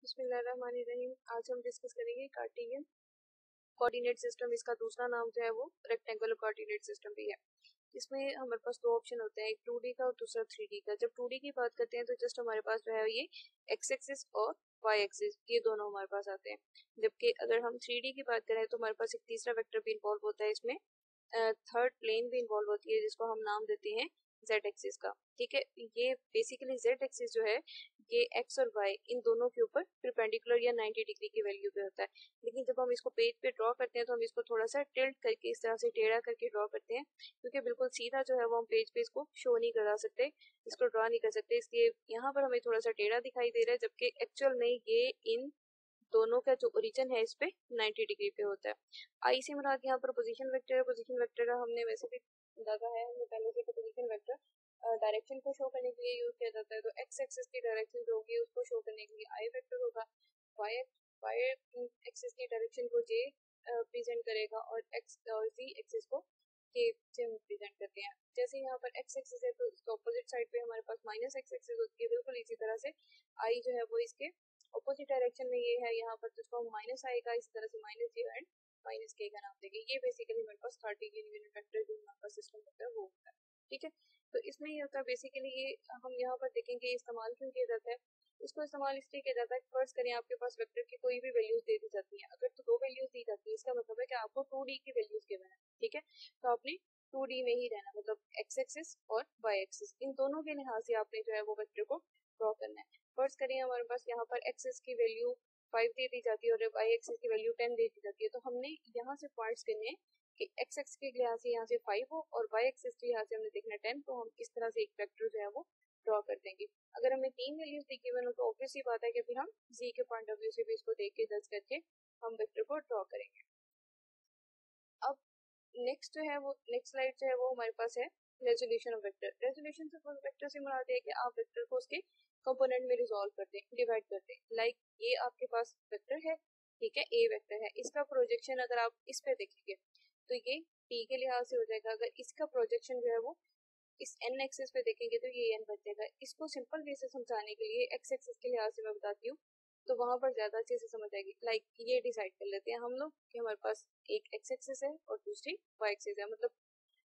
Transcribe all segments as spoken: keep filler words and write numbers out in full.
बिस्मिल्लाहिर्रहमानिर्रहीम। आज हम डिस्कस करेंगे कार्टेशियन कोऑर्डिनेट सिस्टम। इसका दूसरा नाम जो है वो रेक्टेंगुलर कोऑर्डिनेट सिस्टम भी है। इसमें हमारे पास दो ऑप्शन होते हैं, एक टू डी का और दूसरा थ्री डी का। जब टू डी की बात करते हैं तो जस्ट हमारे पास जो है ये एक्स एक्सिस और वाई एक्सिस ये दोनों हमारे पास आते हैं। जबकि अगर हम थ्री डी की बात करें तो हमारे पास एक तीसरा वेक्टर भी इन्वॉल्व होता है, इसमें थर्ड प्लेन भी इन्वॉल्व होती है जिसको हम नाम देते हैं जेड एक्सिस का। ठीक है, ये बेसिकली जेड एक्सिस जो है ये एक्स और वाई इन दोनों के ऊपर परपेंडिकुलर या नाइंटी डिग्री की वैल्यू पे होता है। लेकिन जब हम इसको पेज पे ड्रॉ करते हैं तो हम इसको थोड़ा सा टिल्ट करके इस तरह से टेढ़ा करके ड्रॉ करते हैं, क्योंकि बिल्कुल सीधा जो है वो हम पेज पे इसको शो नहीं करा सकते, इसको ड्रॉ नहीं कर सकते, इसलिए यहाँ पर हमें थोड़ा सा टेढ़ा दिखाई दे रहा है। जबकि एक्चुअल में ये इन दोनों का जो ओरिजिन है इस पे नाइंटी डिग्री पे होता है। आई से मुराद यहाँ पर पोजीशन वेक्टर है। पोजीशन वेक्टर हमने वैसे भी लगा है, हमने पहले से पोजीशन वेक्टर डायरेक्शन को शो करने के लिए यूज किया जाता है। तो एक्स एक्सिस की डायरेक्शन जो होगी उसको शो करने के लिए आई वेक्टर होगा, वाई वाई एक्सिस की डायरेक्शन को जे प्रेजेंट करेगा और एक्स और जी एक्सिस को के से हम प्रेजेंट करते हैं। जैसे यहाँ पर एक्स एक्सिस है तो इसके ऑपोजिट साइड पे हमारे पास माइनस एक्स एक्सिस होती है। बिल्कुल इसी तरह से आई जो है वो इसके ऑपोजिट डायरेक्शन में ये है, यहाँ पर जिसको हम माइनस आएगा, इसी तरह से माइनस जी एंड माइनस के का नाम देंगे। ये बेसिकली हमारे पास कार्टेशियन यूनिट वेक्टर जो हमारे पास सिस्टम होता है वो होता है। ठीक है, तो इसमें ये होता है बेसिकली ये हम यहाँ पर देखेंगे इस्तेमाल क्यों किया जाता है। इसको इस्तेमाल इसलिए किया जाता है, फर्ज करें आपके पास वेक्टर की कोई भी वैल्यूज दे दी जाती है। अगर तो दो वैल्यूज दी जाती है इसका मतलब है कि आपको टू डी की वैल्यूज गिवन है। ठीक है, तो आपने टू डी में ही रहना, मतलब एक्स एक्सिस और वाई एक्सिस इन दोनों के लिहाज से आपने जो है वो वेक्टर को ड्रॉ करना है। फर्ज करिए हमारे पास यहाँ पर एक्सिस की वैल्यू फाइव दे दी जाती है और वाई एक्सिस की वैल्यू टेन दे दी जाती है। तो हमने यहाँ से पॉइंट्स करने हैं कि एक्स एक्स के लिहाज से यहाँ से फाइव हो और वाई एक्सिस के लिहाज से हमने देखना टेन। तो हम इस तरह से एक वेक्टर जो है वो ड्रॉ कर देंगे। अगर हमें तीन वैल्यूज दी गिवन हो तो ऑब्वियस ही बात है कि फिर हम जी के पॉइंट ऑफ व्यू से भी इसको देख के जज करके हम वेक्टर को ड्रॉ करेंगे। अब नेक्स्ट जो है वो नेक्स्ट स्लाइड जो है वो हमारे पास है रेजोल्यूशन ऑफ वेक्टर। रेजोल्यूशन से वेक्टर से मुराद है कि आप वेक्टर को उसके कंपोनेंट में रिजॉल्व करते हैं, डिवाइड करते हैं। लाइक ये आपके पास वेक्टर है, ठीक है, ए वेक्टर है, इसका प्रोजेक्शन अगर आप इस पे देखेंगे तो ये टी के लिहाज से हो जाएगा। अगर इसका प्रोजेक्शन जो है वो इस एन एक्सिस पे देखेंगे तो ये एन बन जाएगा। इसको सिंपल वे से समझाने के लिए एक्स एक्सिस के लिहाज से मैं बताती हूँ तो वहां पर ज्यादा अच्छे से समझ आएगी। लाइक ये डिसाइड कर लेते हैं हम लोग कि हमारे पास एक एक्स एक्सिस है और दूसरी वाई एक्सिस है, मतलब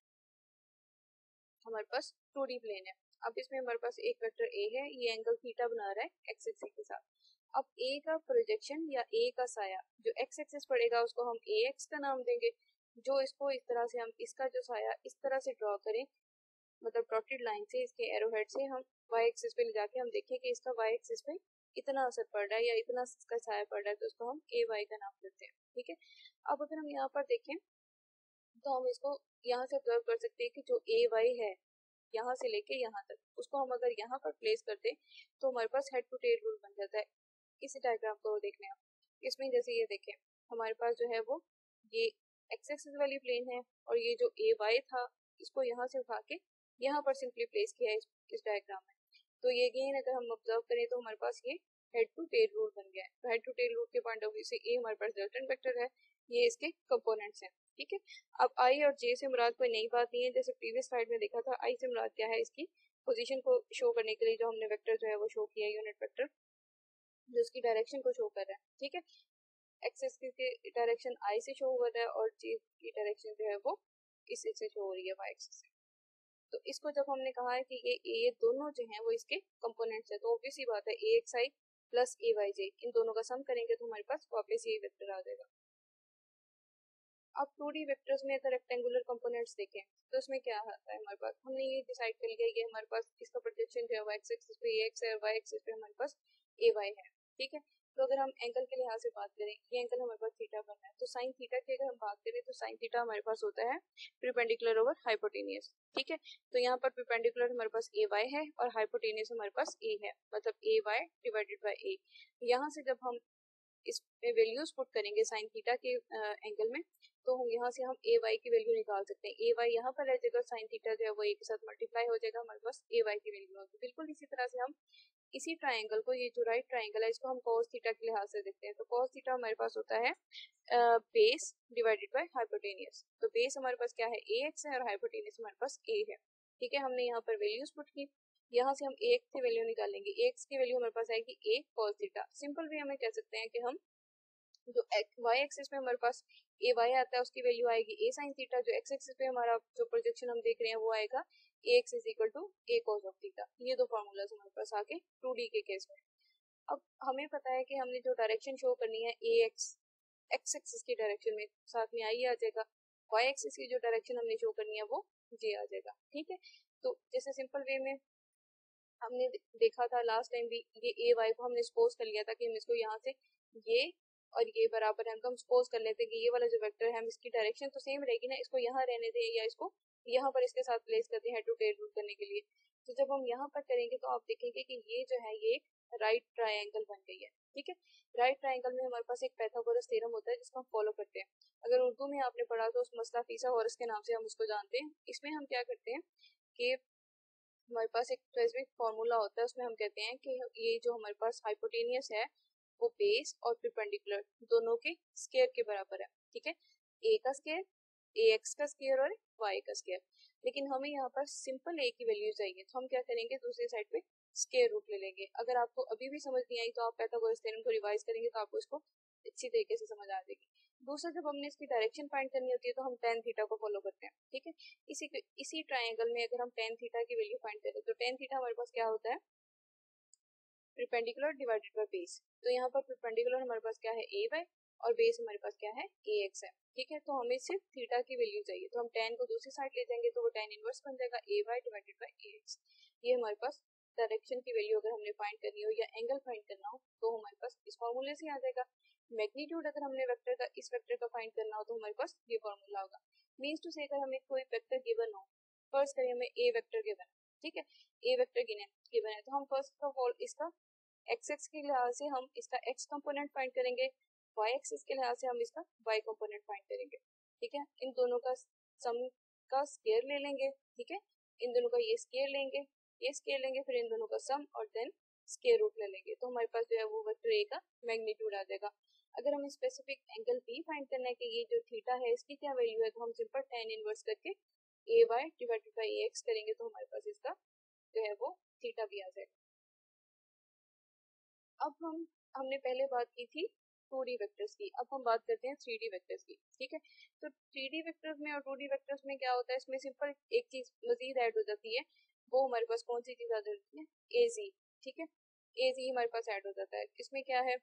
हमारे पास टू डी प्लेन है। अब इसमें हमारे पास एक वेक्टर ए है, ये एंगल थीटा बना रहा है एक्स एक्सिस के साथ। अब ए का प्रोजेक्शन या ए का साया जो एक्स एक्सिस पड़ेगा उसको हम ए एक्स का नाम देंगे। जो इसको इस तरह से हम इसका जो साया इस तरह से ड्रॉ करें, मतलब डॉटेड लाइन से इसके एरो हेड से हम वाई एक्सिस पे ले जाके हम देखें कि इसका वाई एक्सिस पे इतना असर पड़ रहा है या इतना इसका साया पड़ रहा है, तो उसको हम ए वाई का नाम देते हैं। ठीक है, अब अगर हम यहाँ पर देखें तो हम इसको यहाँ से ऑब्जर्व कर सकते हैं कि जो ए वाई है यहाँ से लेके यहाँ तक, उसको हम अगर यहाँ पर प्लेस करते तो हमारे पास हेड टू टेल रूल बन जाता है। इसी डायग्राम को देखने आप, इसमें जैसे ये देखें हमारे पास जो है वो ये एक्स एक्सिस वाली प्लेन है और ये जो ए वाई था इसको यहाँ से उठा के यहाँ पर सिंपली प्लेस किया है इस, इस डायग्राम में। तो ये अगेन अगर हम ऑब्जर्व करें तो हमारे पास ये हेड टू टेल रूल बन गया है। तो हेड टू टेल रूल के पॉइंट ऑफ व्यू से ए हमारे पास रिजल्टेंट वेक्टर है, ये इसके कंपोनेंट्स हैं। ठीक है, अब आई और जे से मुराद कोई नई बात नहीं है। जैसे प्रीवियस स्लाइड में देखा था, आई से मुराद क्या है, इसकी पोजीशन को शो करने के लिए जो हमने वेक्टर जो है वो शो किया, यूनिट वेक्टर जो उसकी डायरेक्शन को शो कर रहा है। ठीक है, एक्सिस की डायरेक्शन आई से शो हो रहा है और जे की डायरेक्शन जो है वो इस से शो हो रही है वाई एक्सिस से। तो इसको जब हमने कहा है कि ये ए दोनों जो हैं वो इसके कंपोनेंट्स है, तो ऑब्वियस ही बात है A X I plus A Y J इन दोनों का सम करेंगे तो हमारे पास वापस ये वेक्टर आ जाएगा। अब टू डी वेक्टर्स में अगर रेक्टेंगुलर कंपोनेंट्स देखें तो उसमें क्या आता है हमारे पास, हमने ये डिसाइड कर लिया ये हमारे पास इसका प्रोजेक्शन जो है वो एक्स एक्सिस पे ए एक्स है और वाई एक्सिस पे हमारे पास ए वाई है। ठीक है, तो अगर हम एंगल के लिहाज से बात करें, ये एंगल हमारे पास थीटा बन रहा है, तो साइन थीटा की अगर हम बात करें तो साइन थीटा हमारे पास होता है परपेंडिकुलर ओवर हाइपोटेनियस। ठीक है, तो यहाँ पर परपेंडिकुलर हमारे पास ए वाई है और हाइपोटेनियस हमारे पास ए है, मतलब A Y divided by A. यहाँ से जब हम इसमें वैल्यूज पुट करेंगे साइन थीटा के एंगल में तो हम यहाँ से हम ए वाई की वैल्यू निकाल सकते हैं। ए वाई यहाँ पर रह जाएगा, साइन थीटा जो है वो ए के साथ मल्टीप्लाई हो जाएगा, हमारे पास ए वाई की वैल्यू होगी। बिल्कुल इसी तरह से हम इसी ट्राइंगल को, ये जो राइट ट्राइंगल है इसको हम कॉस थीटा के लिहाज से देखते हैं। तो कॉस थीटा हमारे पास होता है बेस डिवाइडेड बाय हाइपोटेनियस। तो बेस हमारे पास क्या है, ए एक्स है और हाइपोटेनियस हमारे पास ए है। ठीक है, हमने यहाँ पर वैल्यूज पुट की यहाँ से हम ए एक्स की वैल्यू निकालेंगे, ए एक्स की वैल्यू हमारे पास आएगी A cos theta. Simple way हमें कह सकते हैं कि हम जो वाई एक्सिस में हमारे पास ए वाई आता है उसकी वैल्यू आएगी ए साइन थीटा, जो एक्स एक्सिस पे हमारा जो प्रोजेक्शन हम देख रहे हैं वो आएगा A X is equal to A cos of theta. ये दो फार्मूलाज हमारे पास आगे टू डी के केस में। अब हमें पता है कि हमने जो डायरेक्शन शो करनी है ए एक्स एक्स एक्सिस की डायरेक्शन में साथ में आई आ जाएगा, वाई एक्सिस की जो डायरेक्शन हमने शो करनी है वो जे आ जाएगा। ठीक है, तो जैसे सिंपल वे में हमने देखा था लास्ट टाइम भी, ये ए वाई को हमने सपोज कर लिया था कि हम इसको यहाँ से ये और ये बराबर है, हम सपोज कर लेते हैं कि ये वाला जो वेक्टर है हम इसकी डायरेक्शन तो सेम रहेगी ना, इसको यहाँ रहने दें या इसको यहाँ पर इसके साथ प्लेस करते हैं हेड टू टेल रूल करने के लिए। तो जब हम यहाँ पर करेंगे तो आप देखेंगे कि ये जो है ये राइट ट्रायंगल बन गई है। ठीक है, राइट ट्रायंगल में हमारे पास एक पाइथागोरस थ्योरम होता है जिसको हम फॉलो करते हैं। अगर उर्दू में आपने पढ़ा तो उस मसला फिसागोरस के नाम से हम उसको जानते हैं। इसमें हम क्या करते हैं कि हमारे पास एक स्पेसिफिक फॉर्मूला होता है, उसमें हम कहते हैं कि ये जो हमारे पास हाइपोटेनियस है वो बेस और परपेंडिकुलर दोनों के स्क्वायर के बराबर है। ठीक है, ए का स्क्वायर, ए एक्स का स्क्वायर और वाई का स्क्वायर। लेकिन हमें यहाँ पर सिंपल ए की वैल्यू चाहिए, तो हम क्या करेंगे दूसरी साइड पे स्क्वायर रूट ले लेंगे। अगर आपको अभी भी समझ नहीं आई तो आप पाइथागोरस थ्योरम को रिवाइज करेंगे तो आपको इसको अच्छी तरीके से समझ आ जाएगी। दूसरा, जब हमने इसकी डायरेक्शन फाइंड करनी होती है तो हम टेन थीटा को फॉलो करते हैं। ठीक है, इसी इसी ट्रायंगल में अगर हम टेन थीटा की वैल्यू फाइंड करें तो टेन थीटा हमारे पास क्या होता है, परपेंडिकुलर डिवाइडेड बाय बेस। तो यहाँ पर परपेंडिकुलर हमारे पास क्या है ए वाई और बेस हमारे पास क्या है ए एक्स है। ठीक है, तो हमें सिर्फ थीटा की वैल्यू चाहिए, तो हम टेन को दूसरी साइड ले जाएंगे तो वो टेन इनवर्स बन जाएगा A Y divided by A X. ये हमारे पास डायरेक्शन की वैल्यू अगर हमने फाइंड करनी हो या एंगल फाइंड करना हो तो हमारे पास इस फॉर्मूले से आ जाएगा। मैग्नीट्यूड अगर हमने वेक्टर का इस वेक्टर का फाइंड करना हो तो हमारे पास ये फॉर्मूला होगा। मीन्स टू से अगर हमें कोई वेक्टर गिवन हो, फर्स्ट करिए हमें ए वेक्टर गिवन है। ठीक है, ए वेक्टर गिवन है तो हम फर्स्ट ऑफ ऑल इसका एक्स एक्स के लिहाज से हम इसका एक्स कंपोनेंट फाइंड करेंगे, वाई एक्सिस के लिहाज से हम इसका वाई कंपोनेंट फाइंड करेंगे। ठीक है, इन दोनों का सम का स्क्वायर ले लेंगे। ठीक है, इन दोनों का ये स्क्वायर लेंगे, ये स्क्वायर लेंगे, फिर इन दोनों का सम और देन स्क्वायर रूट ले लेंगे, तो हमारे पास जो है वो वेक्टर ए का मैग्नीट्यूड आ जाएगा। अगर हमें स्पेसिफिक एंगल बी फाइंड करना है कि ये जो थीटा है इसकी क्या वैल्यू है, तो हम सिंपल टेन इनवर्स करके A Y divided by A X करेंगे तो हमारे पास इसका जो है वो थीटा भी आ जाएगा। अब हम हमने पहले बात की थी टू डी वेक्टर्स की, अब हम बात करते हैं थ्री डी वेक्टर्स की। ठीक है, तो थ्री डी वेक्टर्स में और टू डी वेक्टर्स में क्या होता है, इसमें सिंपल एक चीज मजीद ऐड हो जाती है, वो हमारे पास कौन सी चीज आ जाती है, ए जी। ठीक है, ए जी हमारे पास ऐड हो जाता है। इसमें क्या है,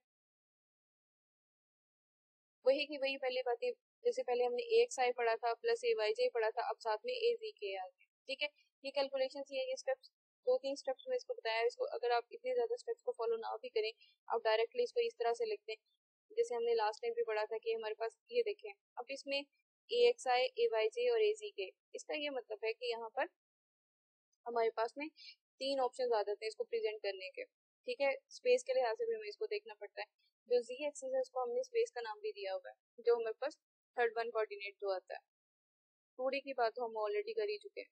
वही की वही पहले बातें, जैसे पहले हमने ए एक्स आई पढ़ा था प्लस ए वाई जे पढ़ा था, अब साथ में ए जी के आ गए। ठीक है, ये कैलकुलेशन ये ये स्टेप्स दो तीन स्टेप्स में इसको बताया, इसको अगर आप इतने ज्यादा स्टेप्स को फॉलो ना भी करें, आप डायरेक्टली इसको इस तरह से लिखते हैं जैसे हमने लास्ट टाइम भी पढ़ा था कि हमारे पास ये देखें, अब इसमें ए एक्स आई, ए वाई जे और ए जी के, इसका ये मतलब है कि यहाँ पर हमारे पास में तीन ऑप्शन आ जाते हैं इसको प्रेजेंट करने के। ठीक है, स्पेस के लिहाज से भी हमें इसको देखना पड़ता है। जो जी एक्सिस है उसको हमने स्पेस का नाम भी दिया हुआ है, जो हमारे पास थर्ड वन कोऑर्डिनेट जो आता है। टू डी की बात तो हम ऑलरेडी कर ही चुके हैं।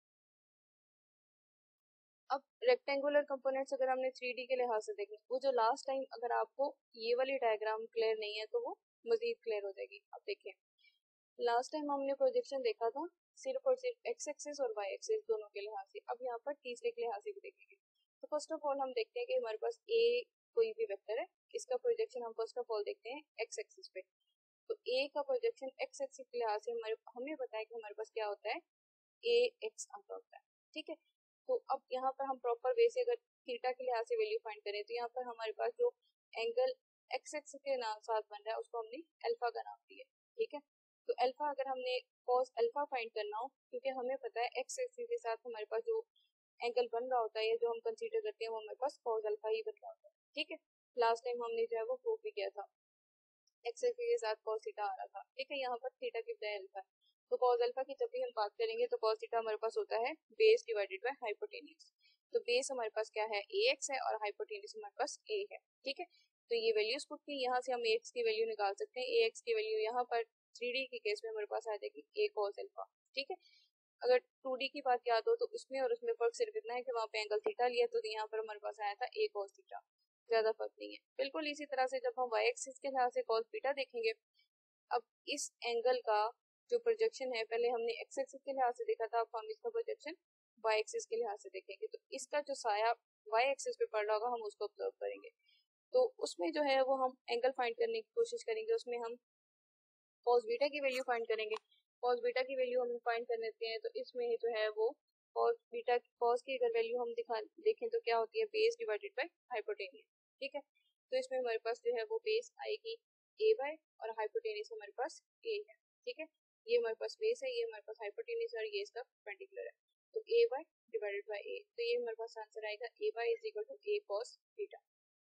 अब रेक्टेंगुलर कंपोनेंट्स अगर हमने थ्री डी के लिहाज से देखें, वो जो लास्ट टाइम अगर आपको ये वाली डायग्राम क्लियर नहीं है तो वो मजीद क्लियर हो जाएगी। अब देखें, लास्ट टाइम हमने प्रोजेक्शन देखा था सिर्फ और सिर्फ एक्स एक्सिस और वाई एक्सिस दोनों के लिहाज से, अब यहाँ पर तीसरे के लिहाज से भी देखेंगे। तो फर्स्ट ऑफ ऑल हम देखते हैं कि हमारे पास ए कोई भी वेक्टर है, इसका प्रोजेक्शन हम फर्स्ट ऑफ ऑल देखते हैं एक्स एक्सिस पे। तो ए का प्रोजेक्शन एक्स एक्सिस के लिहाज से हमारे हमें बताया कि हमारे पास क्या होता है, ए एक्स आता होता है। ठीक है, तो अब यहाँ पर हम प्रॉपर वे से अगर थीटा के लिहाज से वैल्यू फाइंड करें तो यहाँ पर हमारे पास जो एंगल एक्स एक्सिस के नाम साथ बन रहा है उसको हमने अल्फा का नाम दिया। ठीक है, तो अल्फा अगर हमने कॉस अल्फा फाइंड करना हो, क्योंकि हमें पता है एक्स एक्सिस के साथ हमारे पास जो एंगल बन रहा होता है या जो हम कंसीडर करते हैं वो हमारे पास कॉस अल्फा ही बन रहा होता है। ठीक है, लास्ट टाइम हमने जो है वो प्रूव भी किया था, एक्स एक्सिस के साथ कॉस थीटा आ रहा था। ठीक है, यहाँ पर थीटा की बजाय अल्फा, तो कॉस अल्फा की जब भी हम बात करेंगे तो कॉस थीटा हमारे पास होता है बेस डिवाइडेड बाय हाइपोटेन्यूज। तो बेस हमारे पास क्या है, ए एक्स है, और हाइपोटेन्यूज हमारे पास ए है। ठीक है, तो ये वैल्यूज पुट की, यहाँ से हम ए एक्स की वैल्यू निकाल सकते हैं। ए एक्स की वैल्यू यहाँ पर थ्री डी के केस में हमारे पास आ जाएगी ए कॉस अल्फा। ठीक है, अगर टू डी की बात याद हो तो उसमें और उसमें फर्क सिर्फ इतना है कि वहाँ पे एंगल थीटा लिया, तो यहाँ पर हमारे पास आया था ए कॉस थीटा, ज्यादा फर्क नहीं है। बिल्कुल इसी तरह से जब हम वाई एक्सिस के लिहाज से कॉस थीटा देखेंगे, अब इस एंगल का जो प्रोजेक्शन है, पहले हमने एक्स एक्सिस के लिहाज से देखा था, अब हम इसका प्रोजेक्शन वाई एक्सिस के लिहाज से देखेंगे तो इसका जो साया वाई एक्सिस पे पड़ रहा होगा हम उसको ऑब्जर्व करेंगे। तो उसमें जो है वो हम एंगल फाइंड करने की कोशिश करेंगे। उसमें हम कॉस बीटा की वैल्यू फाइंड करेंगे। कॉस बीटा की वैल्यू हम फाइंड कर लेते हैं तो इसमें जो है वो कॉस बीटा कॉस की अगर वैल्यू हम दिखा देखें तो क्या होती है, बेस डिवाइडेड बाय हाइपोटेनियस। ठीक है, तो इसमें हमारे पास जो है वो बेस आएगी ए बाय और हाइपोटेनियस हमारे पास ए है। ठीक है, ये हमारे पास बेस है, ये हमारे पास हाइपोटेनियस और ये इसका परपेंडिकुलर है। तो A Y divided by A, तो ये हमारे पास आंसर आएगा A Y is equal to A cos beta.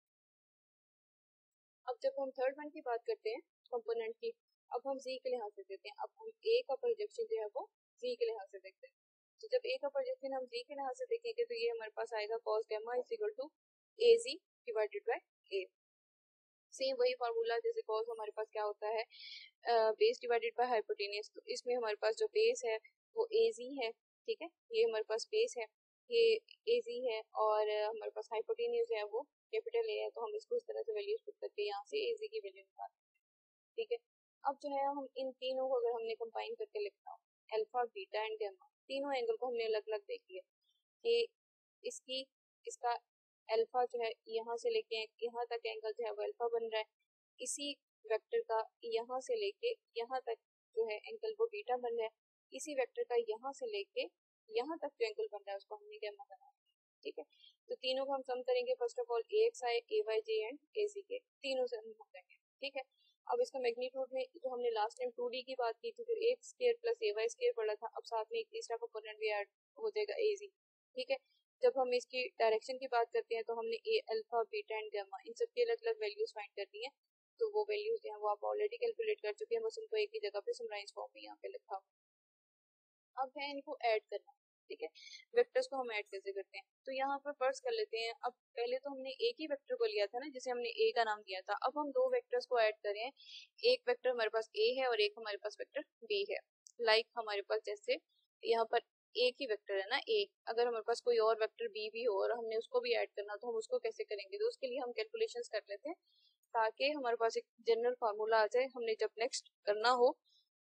अब जब हम थर्ड वन की बात करते हैं कंपोनेंट की, अब हम जी के लिहाज से देते हैं। अब हम ए का प्रोजेक्शन जो है वो जी के लिहाज से देखते हैं। तो जब ए का प्रोजेक्शन हम जी के लिहाज से देखेंगे तो ये हमारे पास आएगा cos gamma is equal to A Z divided by A. Same वही फार्मूला जैसे cos हमारे पास क्या होता है, बेस डिवाइडेड बाय हाइपोटेनियस। तो इसमें हमारे पास जो बेस है वो ए जी है। ठीक है, ये हमारे पास बेस है, ये ए जी है, और हमारे पास हाइपोटेनियस जो है वो कैपिटल ए है। तो हम इसको इस तरह से वैल्यूज पुट करके यहाँ से ए जी की वैल्यू निकाल सकते हैं। ठीक है, अब जो है हम इन तीनों को अगर हमने कंबाइन करके लिखना हो, अल्फा बीटा एंड गामा, तीनों एंगल को हमने अलग अलग देख लिया कि इसकी इसका अल्फा जो है यहाँ से लेके यहाँ तक एंगल जो है वो अल्फा बन रहा है, इसी वेक्टर का यहाँ से लेके यहाँ तक जो है एंगल वो बीटा बन रहा है, इसी वेक्टर का यहाँ से लेके यहाँ तक जो एंगल बन रहा है उसको हमने गामा बना दिया। ठीक है, तो तीनों को हम सम करेंगे। First of all A X I, A Y J and A Z K, तीनों से हम करेंगे। ठीक है, अब इसका मैग्नीट्यूड में जो हमने लास्ट टाइम टू डी की बात की थी, जो A square plus A Y square पड़ा था, अब साथ में एक तीसरा कंपोनेंट भी ऐड हो जाएगा ए जी। ठीक है, जब हम इसकी डायरेक्शन की बात करते हैं तो हमने A alpha beta and gamma इन सब की अलग अलग वैल्यूज फाइंड करनी है। तो वो वैल्यूज जो है वो आप ऑलरेडी कैलकुलेट कर चुके हैं, बस उनको एक ही जगह पे समराइज फॉर्म में यहाँ पे लिखा हुआ। अब है इनको ऐड करना। ठीक है, वेक्टर्स को हम ऐड कैसे करते हैं, तो यहाँ पर फर्ज कर लेते हैं। अब पहले तो हमने एक ही वेक्टर को लिया था ना, जिसे हमने ए का नाम दिया था। अब हम दो वेक्टर्स को ऐड करें, एक वेक्टर हमारे पास ए है और एक हमारे पास वेक्टर बी है। लाइक like हमारे पास जैसे यहाँ पर एक ही वेक्टर है ना ए, अगर हमारे पास कोई और वेक्टर बी भी हो और हमने उसको भी ऐड करना, तो हम उसको कैसे करेंगे, तो उसके लिए हम कैलकुलेशंस कर लेते हैं ताकि हमारे पास एक जनरल फार्मूला आ जाए। हमने जब नेक्स्ट करना हो,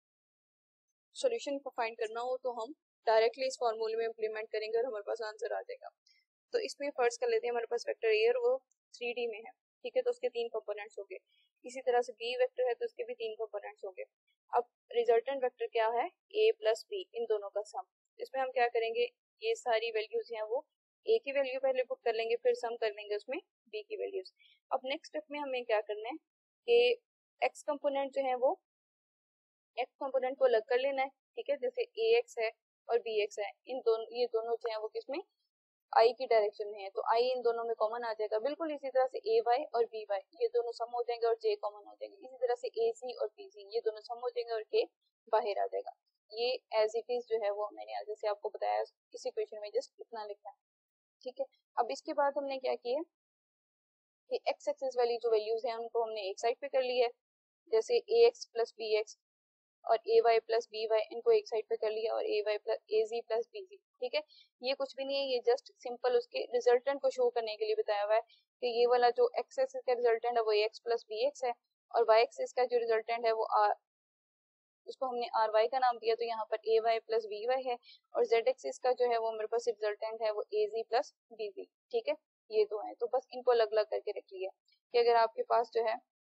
सॉल्यूशन को फाइंड करना हो, तो हम डायरेक्टली इस फार्मूले में इम्प्लीमेंट करेंगे और हमारे पास आंसर आ जाएगा। तो इसमें फर्ज कर लेते हैं हमारे पास वेक्टर ए और वो थ्री डी में है। ठीक है, तो उसके तीन कंपोनेंट्स हो गए। इसी तरह से बी वेक्टर है तो उसके भी तीन कंपोनेंट्स हो गए। अब रिजल्टेंट वेक्टर क्या है, ए प्लस बी, इन दोनों का सम। इसमें हम क्या करेंगे, ये सारी वैल्यूज हैं वो ए की वैल्यू पहले पुट कर लेंगे, फिर सम कर लेंगे उसमें बी की वैल्यूज। अब नेक्स्ट स्टेप में हमें क्या करना है कि एक्स कंपोनेंट जो है वो एक्स कंपोनेंट को अलग कर लेना है। ठीक है, जैसे ए एक्स है और बी एक्स है, इन दोनों ये दोनों जो है वो किसमें, आई की डायरेक्शन में है, तो आई इन दोनों में कॉमन आ जाएगा। बिल्कुल इसी तरह से ए वाई और बी वाई ये दोनों सम हो जाएंगे और जे कॉमन हो जाएंगे। इसी तरह से ए सी और बी सी ये दोनों सम हो जाएंगे और के बाहर आ जाएगा। ये एज इट इज जो है वो मैंने जैसे आपको बताया इस इक्वेशन में जस्ट इतना लिखना है। ठीक है, अब इसके बाद हमने क्या किया कि एक्स एक्सिस वाली जो वैल्यूज हैं उनको हमने एक साइड पे कर लिया है, जैसे A X plus B X और A Y plus B Y, इनको एक साइड पे कर लिया, और A Y plus A Z plus B Z. ठीक है, ये कुछ भी नहीं है, ये जस्ट सिंपल उसके रिजल्टेंट को शो करने के लिए बताया हुआ है कि ये वाला जो एक्स एक्सिस का रिजल्टेंट है वो एक्स प्लस बी एक्स है, और वाई एक्सिस का जो रिजल्टेंट है वो आर, उसको हमने आर वाई का नाम दिया, तो यहाँ पर A Y plus B Y है, और जेड एक्सिस का जो है वो मेरे पास रिजल्टेंट है वो ए जी प्लस बी जी। ठीक है, ये दो है, तो बस इनको अलग अलग करके रख लिया कि अगर आपके पास जो है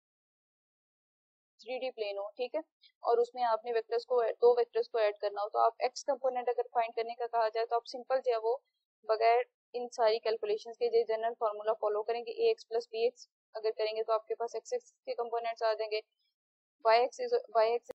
थ्री डी प्लेन हो, ठीक है, और उसमें आपने वेक्टर्स को दो वेक्टर्स को ऐड करना हो, तो आप एक्स कंपोनेंट अगर फाइंड करने का कहा जाए तो आप सिंपल जो है वो बगैर इन सारी कैलकुलेशंस के जो जनरल फार्मूला फॉलो करेंगे, A X plus B X अगर करेंगे तो आपके पास एक्स एक्स के कंपोनेंट्स आ जाएंगे, वाई एक्स वाई एक्स